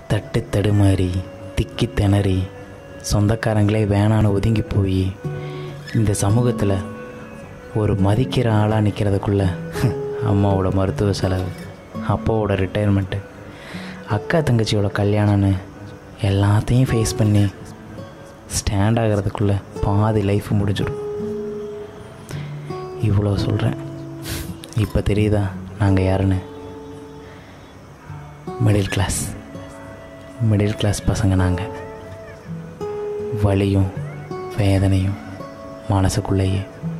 தட்டு தடுமாறி திக்கி திணறி சொந்தக்காரங்களே வேணான்னு ஒதுங்கி போய் இந்த சமூகத்தில் ஒரு மதிக்கிற ஆளாக நிற்கிறதுக்குள்ள அம்மாவோட மருத்துவ செலவு, அப்பாவோட ரிட்டையர்மெண்ட்டு, அக்கா தங்கச்சியோட கல்யாணம்னு எல்லாத்தையும் ஃபேஸ் பண்ணி ஸ்டாண்ட் ஆகிறதுக்குள்ளே பாதி லைஃப் முடிஞ்சிடும். இவ்வளோ சொல்கிறேன், இப்போ தெரியுதா நாங்கள் யாருன்னு? மிடில் கிளாஸ் பசங்க நாங்கள். வலியும் வேதனையும் மனசுக்குள்ளேயே